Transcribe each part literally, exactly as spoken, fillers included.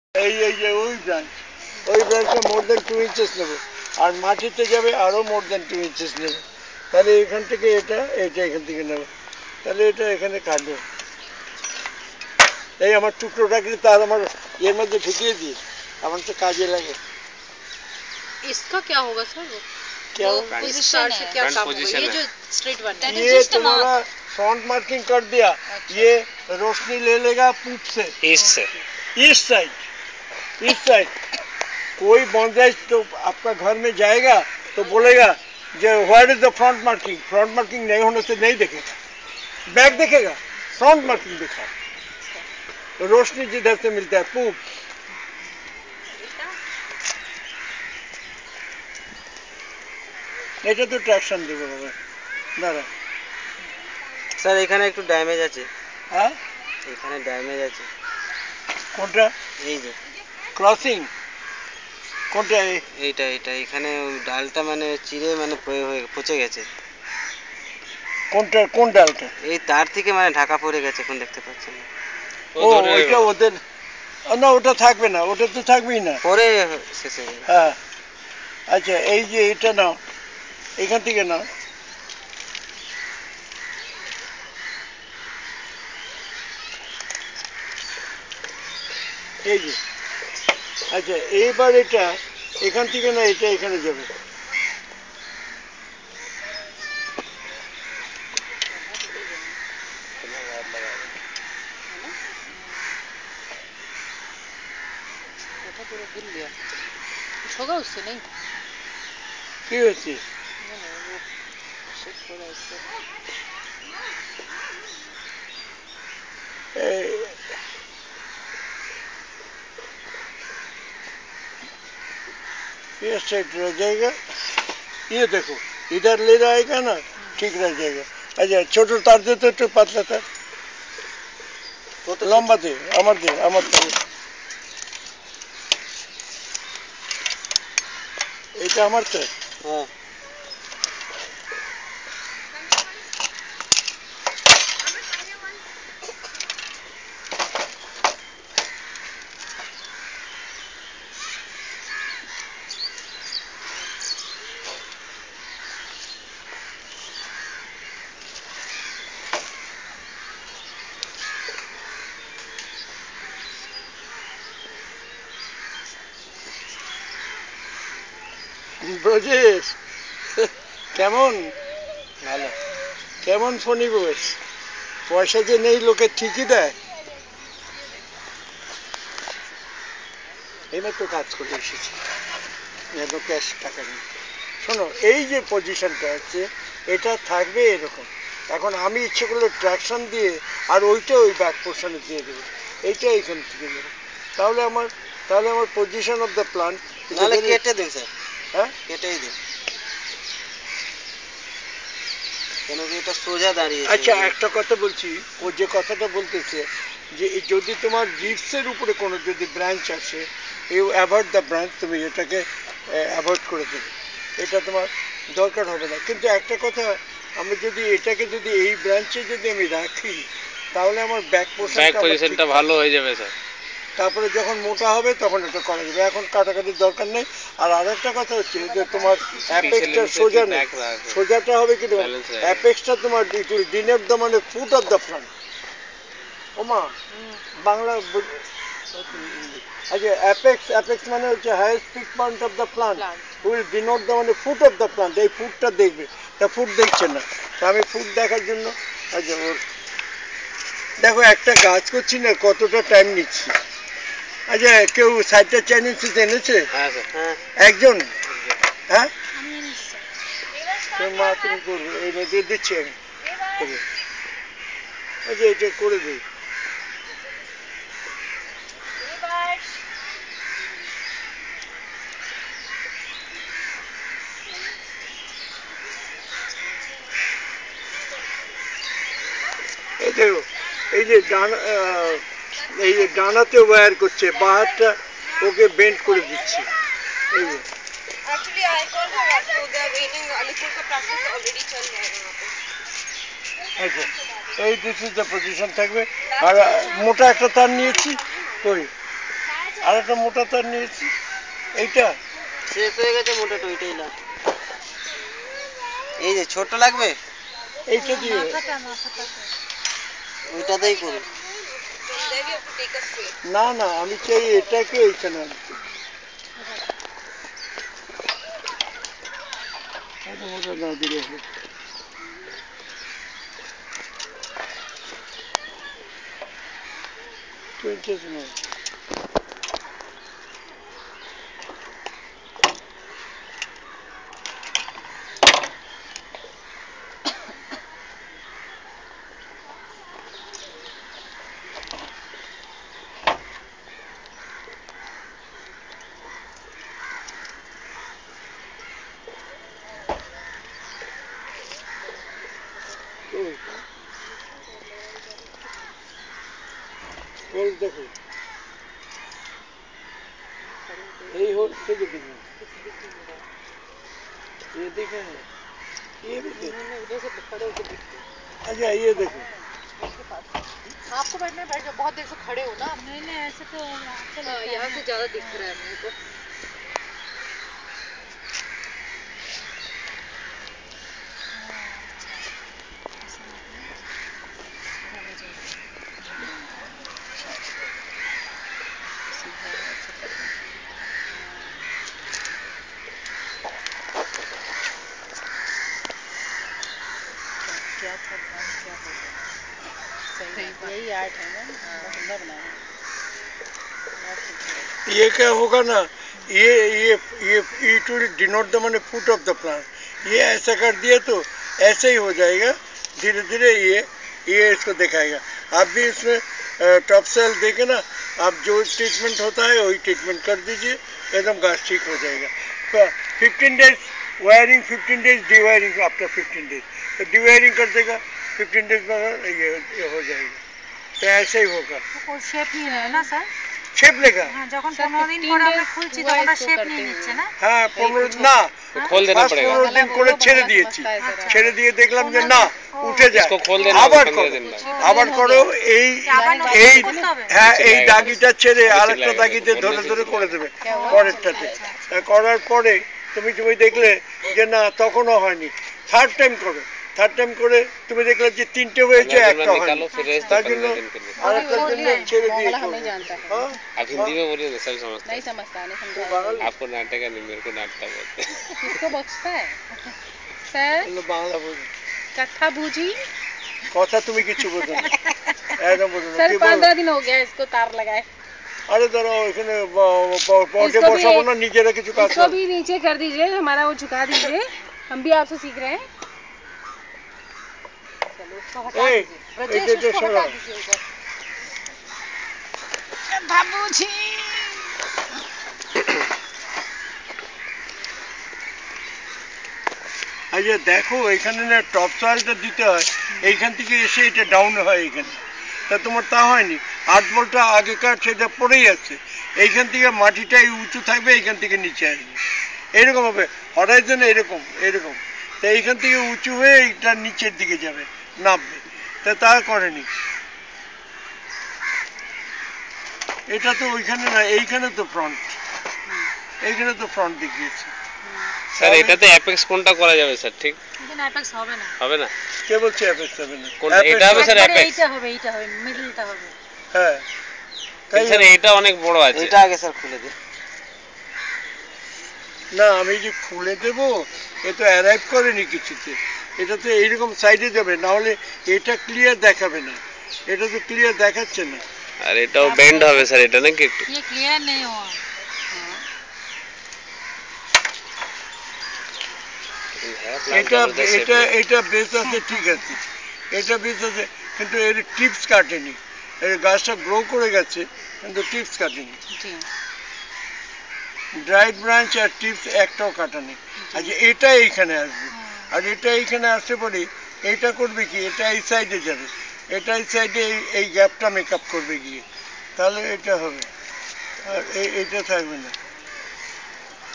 এই এই যে ওই ব্রাঞ্চ, ওই ব্রাঞ্চে মোর দেন টু ইঞ্চেস নেবো, আর মাটিতে যাবে আরও মোর দেন টু ইঞ্চেস নেবে। তাহলে এখান থেকে এটা এটা এখান থেকে নেবো, তাহলে এটা এখানে কাটবে। এই আমার টুকরোটাকে তার আমার এর মধ্যে ঢুকিয়ে দিই, আমার তো কাজে লাগে। इसका क्या होगा सर? वो क्या वो इस तार से क्या काम होगा? ये जो स्ट्रेट वन है, ये तुम्हारा फ्रंट मार्किंग कर दिया। ये रोशनी ले लेगा पूर्व से, ईस्ट से, ईस्ट साइड, ईस्ट साइड। कोई बॉन्जाइज तो आपका घर में जाएगा तो बोलेगा जो what is the front marking, front marking नहीं होने से नहीं देखेगा, बैक देखेगा, फ्रंट मार्किंग देखा। रोशनी जिधर से मिलता है पूर्व। এটা তো ট্রাকশন দেবো বাবা, দাঁড়া স্যার এখানে একটু ড্যামেজ আছে। হ্যাঁ এখানে ড্যামেজ আছে। কোনটা? এই যে ক্রসিং কোনটা? এইটা এইটা এখানে ডালটা মানে চিড়ে মানে হয়ে পচে গেছে। কোনটা? কোন ডালটা? এই তার থেকে মানে ঢাকা পড়ে গেছে, এখন দেখতে পাচ্ছেন না। ও ওইটা ওদের না, ওটা থাকবে না, ওটা তো থাকবেই না, পরে শেষে। হ্যাঁ আচ্ছা, এই যে এটা নাও, এখান থেকে নাও। এই যে আচ্ছা, এইবার এটা এখান থেকে না, এটা এখানে যাবে। पूरा गिर गया, कुछ होगा उससे? नहीं কি হয়েছে? ये सेट रह जाएगा, ये देखो इधर ले जाएगा ना, ठीक रह जाएगा। अच्छा छोटो तार दे तो पतला तार, लंबा दे, আমার দে, আমার দে, এটা আমার তো। হ্যাঁ ব্রজেশ কেমন? ভালো। কেমন ফোনি বস? পয়সা যে নেই লোকে ঠিকই দেয়। এইমাত্র কাজ করে এসেছি, এত ক্যাশ টাকা নেই। শোনো, এই যে পজিশনটা আছে এটা থাকবে এরকম। এখন আমি ইচ্ছে করলে ট্র্যাকশন দিয়ে আর ওইটা ওই ব্যাক পোর্শনে দিয়ে দেবো, এইটা এইখান থেকে দেবো, তাহলে আমার তাহলে আমার পজিশন অফ দ্য প্লান্ট। নাহলে কেটে দিন স্যার। হ্যাঁ কেটেই দিন, কেন কি এটা সোজা দাঁড়িয়ে। আচ্ছা একটা কথা বলছি, ও যে কথাটা বলতেছে যে যদি তোমার রিপসের উপরে কোনো যদি ব্রাঞ্চ আসে, ইউ অ্যাভয়েড দ্য ব্রাঞ্চ, তুমি এটাকে অ্যাভয়েড করে দেবে, এটা তোমার দরকার হবে না। কিন্তু একটা কথা, আমি যদি এটাকে যদি এই ব্রাঞ্চে যদি আমি রাখি তাহলে আমার ব্যাক পোর্শনটা ভালো হয়ে যাবে স্যার। তারপরে যখন মোটা হবে তখন এটা করা যাবে, এখন কাটাকাটির দরকার নেই। আর আরেকটা কথা হচ্ছে যে তোমার অ্যাপেক্সটা সোজা নেই, সোজাটা হবে কি অ্যাপেক্সটা তোমার ইট উইল ডিনোট দ্য মানে ফুট অফ দ্য ফ্রন্ট। ওমা বাংলা আচ্ছা, অ্যাপেক্স অ্যাপেক্স মানে হচ্ছে highest peak point of the plant, will denote the মানে ফুট অফ দ্য প্লান্ট। এই ফুটটা দেখবে, তা ফুট দেখছে না, তা আমি ফুট দেখার জন্য। আচ্ছা ওর দেখো একটা গাছ করছি না, কতটা টাইম নিচ্ছি। আচ্ছা কেউ সাইডটা চাইনিজ এনেছে? একজন? হ্যাঁ মা তুমি করবে, এই দিয়ে দিচ্ছি আমি। আচ্ছা এটা করে দিই। এই দেখো, এই যে ডানা, এই যে ডানাতে ওয়্যার করছে, বাহারটা ওকে বেন্ড করে দিচ্ছি। এই যে Actually, I called her up, so they are waiting. Alipur ka practice already chal raha hai wahan pe. আচ্ছা এই দিস ইজ দ্য পজিশন থাকবে। আর মোটা একটা তার নিয়েছি, কই আর একটা মোটা তার নিয়েছি, এইটা শেষ হয়ে গেছে মোটাটা, ওইটাই লাগ। এই যে ছোট লাগবে, এইটা দিয়ে ওইটাতেই করুন। From there we have to take a straight. না না আমি চাই এটাকে এইখানে আনতে। এত মোটা না দিলে হবে। Two inches more. হোল দেখো, এই হোল থেকে দেখুন, ये देखे हैं, ये भी देखो, अच्छा ये देखो, आपको बैठना है, बैठ जाओ, बहुत देर से खड़े हो ना। नहीं नहीं ऐसे तो यहाँ से ज्यादा दिख रहा है मेरे को। क्या था क्या हो गया, सही यही आर्ट है ना, सुंदर बनाया। ये क्या होगा ना, ये ये ये इट विल डिनोट द माने फुट ऑफ द प्लांट, ये ऐसा कर दिया तो ऐसे ही हो जाएगा, धीरे धीरे ये ये इसको दिखाएगा। आप भी इसमें टॉप सेल देके ना, आप जो ट्रीटमेंट होता है वही ट्रीटमेंट कर दीजिए, एकदम घास ठीक हो जाएगा। Fifteen days wiring, fifteen days dewiring, after fifteen days तो डिवायरिंग कर देगा, फिफ्टीन डेज बाद ये, ये हो जाएगा। तो ऐसे ही होगा, কোন শেপ নিয়ে নেয় না স্যার? শেপ লেगा। হ্যাঁ যখন পনেরো দিন পরে আমরা খুলছি তখন ওটা শেপ নিয়ে নিচ্ছে না? হ্যাঁ পনেরো না, खोल देना পাঁচ पड़ेगा, পনেরো দিন করে ছেড়ে দিয়েছি, ছেড়ে দিয়ে দেখলাম যে না উঠে যায়, इसको खोल देना আবার पंद्रह করো, दिन बाद। আবার করো, এই আবার নতুন এই করতে হবে? হ্যাঁ এই লাগবে। দাগিটা ছেড়ে নিচে আরেকটা লাগবে, দাগিতে বললে ধরে ধরে নিচে করে লাগবে। দেবে পরেরটাতে। তা করার পরে তুমি তুমি দেখলে যে না তখনও হয়নি, থার্ড টাইম করো, থার্ড টাইম করে তুমি দেখলে যে তিনটে হয়েছে पंद्रह दिन একটা बाद হয়নি, निकालो, फिर रेस्ट दो তার জন্য पंद्रह दिन के लिए। আরেকটার জন্য ছেড়ে দিয়ে मोगला हम করো। नहीं जानता है, হ্যাঁ आप हिंदी में बोलिए ना, सब समझते नहीं हैं। समझता, नहीं তুই समझा। বাঙালি? आपको नाटक नहीं, मेरे को नाटक बोलते हैं। किसको बख्शता है सर? বললো, বাংলা বোঝো, कट्ठा भूजी কথা তুমি কিছু বোঝো না, একদম বোঝো না, सर, কি বলো? पंद्रह दिन हो गया इसको तार लगाए। আরে ধরো এখানে পটে इसको भी- বসাবো না, নিজেরা কিছু কাজ इसको করো। भी नीचे कर दीजिए, हमारा वो झुका दीजिए, हम भी आपसे सीख रहे हैं। चलो उसको हटा এই दीजिए, ब्रजेश, এটা যে उसको সরা, हटा दीजिए ऊपर। बाबूजी আচ্ছা দেখো এখানে না টপ সয়েলটা দিতে হয়, এইখান থেকে এসে এটা ডাউন হয় এইখানে, তা তোমার তা হয়নি, আট বলটা আগেকার সেটা পড়েই আছে, এইখান থেকে মাটিটাই উঁচু থাকবে, এইখান থেকে নিচে আসবে, এরকম হবে হরাইজনে, এরকম এরকম, তা এইখান থেকে উঁচু হয়ে এইটা নিচের দিকে যাবে, নামবে, তা তা করেনি। এটা তো ওইখানে না, এইখানে তো ফ্রন্ট, এইখানে তো ফ্রন্ট দেখিয়েছে। স্যার এটাতে অ্যাপেক্স কোনটা করা যাবে স্যার, ঠিক কিন্তু অ্যাপেক্স হবে না। হবে না? কে বলছে অ্যাপেক্স হবে না? কোনটা? Apex এটা হবে স্যার একবারে অ্যাপেক্স? এইটা হবে, এইটা হবে, মিডলটা হবে। হ্যাঁ তাই স্যার এটা অনেক বড় আছে, এটা আগে স্যার খুলে দিন। না আমি যে খুলে দেবো, এ তো অ্যারাইভ করেনি কিছুতে, এটা তো এইরকম সাইডে যাবে, না হলে এটা ক্লিয়ার দেখাবে না, এটা তো ক্লিয়ার দেখাচ্ছে না। আর এটাও বেন্ড হবে স্যার, এটা নাকি একটু ये क्लियर नहीं हुआ। এটা এটা এটা বেস আছে, ঠিক আছে, এটা বেস আছে, কিন্তু এর টিপস কাটেনি, এর গাছটা গ্রো করে গেছে কিন্তু টিপস কাটেনি, जी ড্রাইড ব্রাঞ্চ আর টিপস একটাও কাটানি। আচ্ছা এটা এইখানে আসবে, আর এটা এইখানে আসতে পরে এইটা করবে কি, এটা এই সাইডে যাবে, এটা এই সাইডে এই গ্যাপটা মেকআপ করবে গিয়ে, তাহলে এটা হবে, আর এই- এইটা থাকবে না।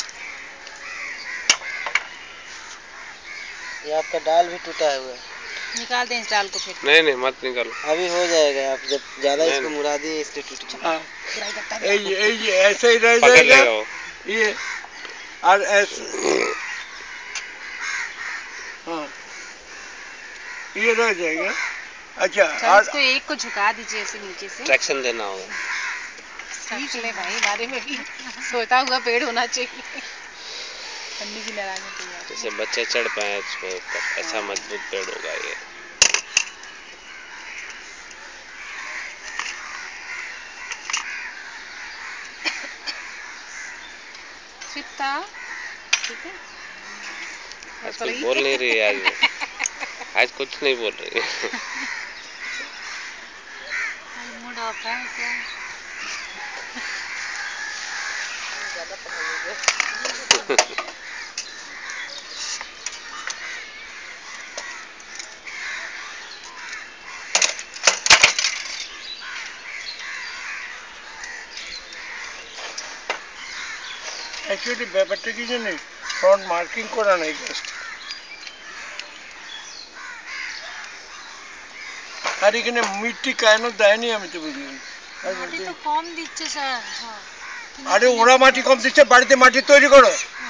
ये आपका डाल भी टूटा हुआ है। निकाल दें इस दाल को फिर। नहीं नहीं मत निकालो। अभी हो जाएगा, आप जब ज्यादा नहीं, इसको नहीं। मुड़ा दिए इसलिए टूट गया। हाँ ये ये ये ऐसे ही रह पकड़ जाएगा लेगा वो। ये, और ऐसे हाँ ये रह जाएगा। अच्छा चल और इसको एक को झुका दीजिए ऐसे नीचे से। ट्रैक्शन देना होगा। सीख ले भाई, हमारे में भी सोता हुआ पेड़ होना चाहिए। ठंडी की लड़ाई में तैयार। जैसे बच्चे चढ़ पाए उसके ऊपर, ऐसा मजबूत पेड़ होगा ये। छिपता ठीक है। आज कुछ बोल नहीं रही है आज। आज कुछ नहीं बोल रही है। मूड ऑफ है क्या? ज्यादा पढ़ाई हो गया। অ্যাকচুয়ালি ব্যাপারটা কি জানি, ফ্রন্ট মার্কিং করা নাই জাস্ট। আর এখানে মিট্টি কেন দেয়নি আমি তো বুঝিনি। মাটি তো কম দিচ্ছে স্যার। হ্যাঁ আরে ওরা মাটি কম দিচ্ছে, বাড়িতে মাটি তৈরি করো।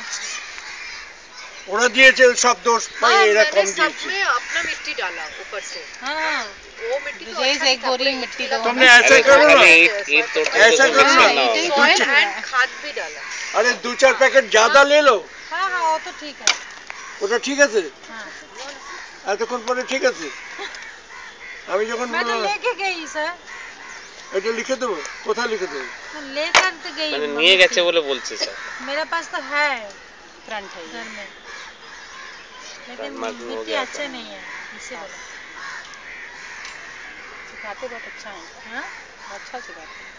ওরা দিয়েছে সব দোষ, हाँ, এরা मैंने কম सब দিয়েছে। में अपना मिट्टी डाला ऊपर से। हाँ वो मिट्टी तो विजय अच्छा से एक नहीं था, बोरी पूरा मिट्टी ईंट दो। तुमने लगा। ऐसा अरे करो ना, खाली ईंट ईंट तोड़ते ऐसा तो करो ना। नुकसान ना हो। सॉइल एंड खाद भी डाला। আরে দু চার প্যাকেট জাদা ले लो, हाँ हाँ वो तो ठीक है। ওটা ঠিক আছে। हाँ এতক্ষণ পরে ঠিক আছে। আমি যখন मैं तो বললাম लेके गई सर, এটা লিখে দেবো, কোথায় লিখে দেবো? मैं लेकर तो गई। মানে मम्मी নিয়ে গেছে से। বলে বলছে স্যার। मेरे पास तो है फ्रंट है घर में, लेकिन मार्किंग हो मिट्टी गया अच्छा था। नहीं है इससे बोला। सिखाते बहुत अच्छा है, हाँ अच्छा सिखाते हैं।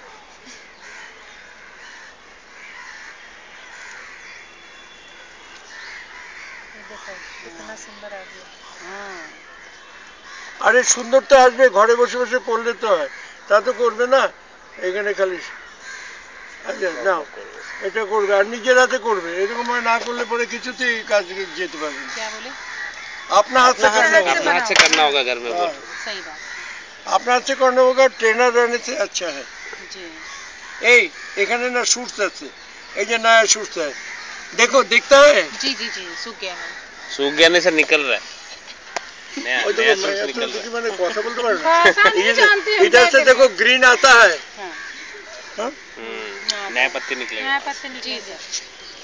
ये देखो कितना सुंदर आ गया। हाँ আরে সুন্দর তো আসবে, ঘরে বসে বসে করলে তো হয়, তা তো করবে না। এখানে খালি আচ্ছা নাও এটা করবে, আর নিজের হাতে করবে। এরকম ভাবে না করলে পরে কিছুতেই কাজ যেতে পারবে না। क्या बोले? আপনার हाथ से करना हाथ से अपना होगा। हाथ से करना होगा घर में बोल। सही बात আপনার हाथ से करना होगा, ट्रेनर रहने से अच्छा है। जी। এই এখানে না শুটস আছে, এই যে নয়া শুটস है, देखो दिखता है। जी जी जी सूख गया है। सूख गया से निकल रहा है। नया ওই नया দেখো सूट मैं निकल तो रहा मैंने কথা বলতে পারে না। भाषा नहीं इधर जानते से- हम इधर से क्या देखो ग्रीन आता है। हाँ हाँ? है। हम्म, नया पत्ती निकलेगा। नया पत्ते जी निकलेगा। सर।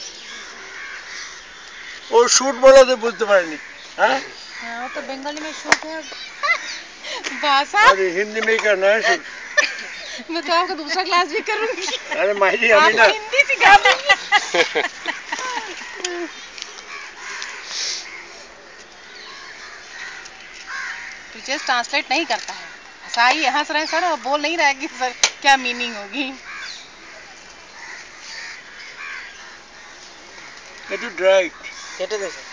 ও শুট বলাতে বুঝতে পারেনি। হ্যাঁ हाँ वो तो बंगाली में शूट है। भाषा अरे हिंदी में ही करना है शुट। मैं तो आपका दूसरा क्लास भी करूंगी। अरे माहिरी अभी ना आपको हिंदी सिखा दूंगी। टीचर्स ट्रांसलेट नहीं करता है, हंसाई हंस रहे हैं सर और बोल नहीं रहा है कि सर क्या मीनिंग होगी। একটু ড্রাই। কেটে দে স্যার।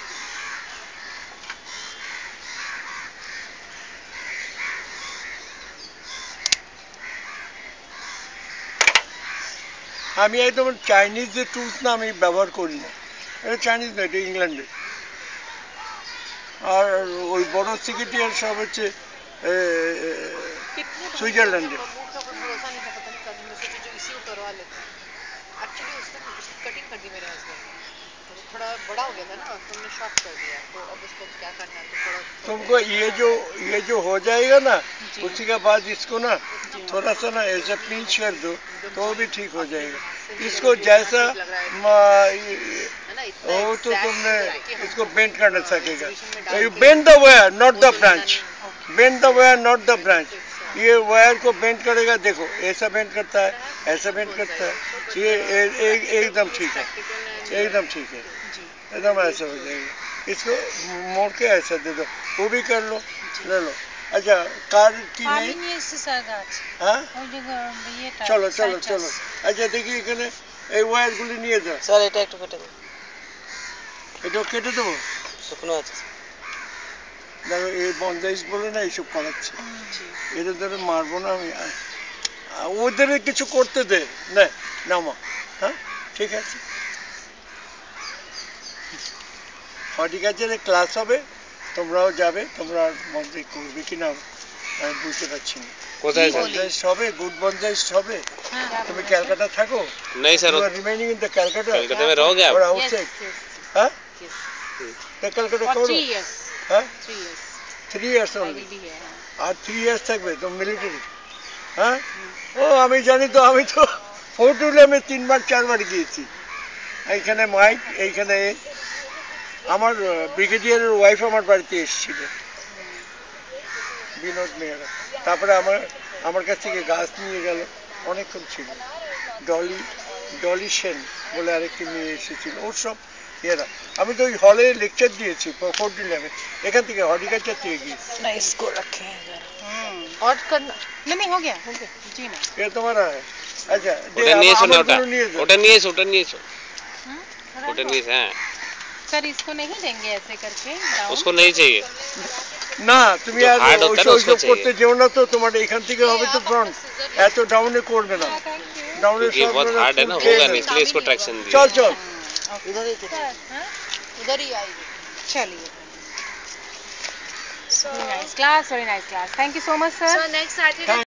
আমি একদম চাইনিজ যে টুলস না আমি ব্যবহার করি না, এটা চাইনিজ না, এটা ইংল্যান্ডের। আর ওই বড় সেক্রেটারি সব হচ্ছে এ, स्विट्जरलैंड। भरोसा नहीं था, पता नहीं कब मैं सोची जो इसी को करवा लेते हैं। एक्चुअली उसने उसकी कटिंग कर दी मेरे हस्बैंड ने, तो वो थोड़ा बड़ा हो गया था ना, तो हमने शॉर्ट कर दिया। तो अब उसको क्या करना है, तो थोड़ा तुमको ये जो ये जो हो जाएगा ना, जी। उसी के बाद इसको ना जी। थोड़ा सा ना ऐसा पिंच कर दो तो वो भी ठीक हो जाएगा। से इसको मुझे जैसा लग रहा है। म, ये- है ना इतना वो तो exact तुमने कि हम इसको बेंड करना सकेगा। exhibition में डाल यू के बेंड द वायर नॉट वो द तो ब्रांच, बनाने- bend the wire not the branch. ये वायर को बेंड करेगा, देखो ऐसा बेंड करता है, ऐसा बेंड करता है, ये ए- ए- एकदम ठीक है, एकदम ठीक है, जी एकदम ऐसा हो जाएगा। इसको मोड़ के ऐसा दे दो, वो भी कर लो, ले लो। अच्छा कार की पानी नहीं, নিয়ে এসছে স্যার গাছ হ্যাঁ ওই যে ইয়েটা চলো চলো সাইট্রাস। চলো। আচ্ছা দেখি এখানে এই ওয়্যারগুলি নিয়ে যাও, স্যার এটা একটু কেটে দিন। এটাও কেটে দেবো। শুকনো আছে স্যার। দেখো এই বন্দাইশ বলে না এইসব করাচ্ছে, এদের ধরে মারবো না আমি। আ- আ- ওদের কিছু করতে দে না, নামা। হ্যাঁ ঠিক আছে, হর্টিকালচারে ক্লাস হবে, তোমরাও যাবে, তোমরা বনসাই করবে কিনা আমি বুঝতে পারছি না। কোথায় স্যার? বনসাইস্ট হবে, গুড বনসাইস্ট হবে। हाँ তুমি ক্যালকাটা থাকো? नहीं sir You are remaining in the Calcutta Calcutta में रहोगे आप? or yes outside? yes Huh? yes তা ক্যালকাটা for করো? three years হ্যাঁ, three years three years I only. will be here हाँ। আর থ্রি ইয়ার্স থাকবে তো মিলিটারি? হ্যাঁ, ও আমি জানি তো, আমি তো ফোর্ট উইলিয়ামে তিনবার চারবার গিয়েছি। এইখানে মাইক, এইখানে এ। আমার ব্রিগেডিয়ারের ওয়াইফ আমার বাড়িতে এসেছিল, বিনোদ মেহরা। তারপরে আমার আমার কাছ থেকে গাছ নিয়ে গেল, অনেকক্ষণ ছিল। ডলি ডলি সেন বলে আরেকটি মেয়ে এসেছিল, ওর সব এরা। আমি তো ওই হলে লেকচার দিয়েছি ফোর্ট উইলিয়ামে, এখান থেকে হর্টিকালচার থেকে গিয়েছি। ना इसको रखे हैं जरा हम्म और करना नहीं नहीं हो गया हो गया जी ना এটা তোমার হয়? আচ্ছা, দে, ওটা নিয়ে এসো আমার- না, ওটা আমারগুলো নিয়ে যাও। ওটা নিয়ে এসো, ওটা নিয়ে এসো, हम्म ওটা নিয়ে এসো, হ্যাঁ सर इसको नहीं देंगे ऐसे करके डाउन उसको नहीं चाहिए। না, তুমি जो আর hard होता है ওইসব ना, ওইসব उसको করতে चाहिए। যেও না তো, তোমার এখান থেকে হবে তো ফ্রন্ট, এত ডাউনে করবে না। थैंक यू ডাউনে क्योंकि ये সব बहुत লোকেরা हार्ड है ना, ফুল খেয়ে होगा নেবে। नहीं, इसलिए इसको ट्रैक्शन दिया। চল চল। उधर ही तो उधर ही आएगी। चलिए very nice class very nice class thank you so much sir So next Saturday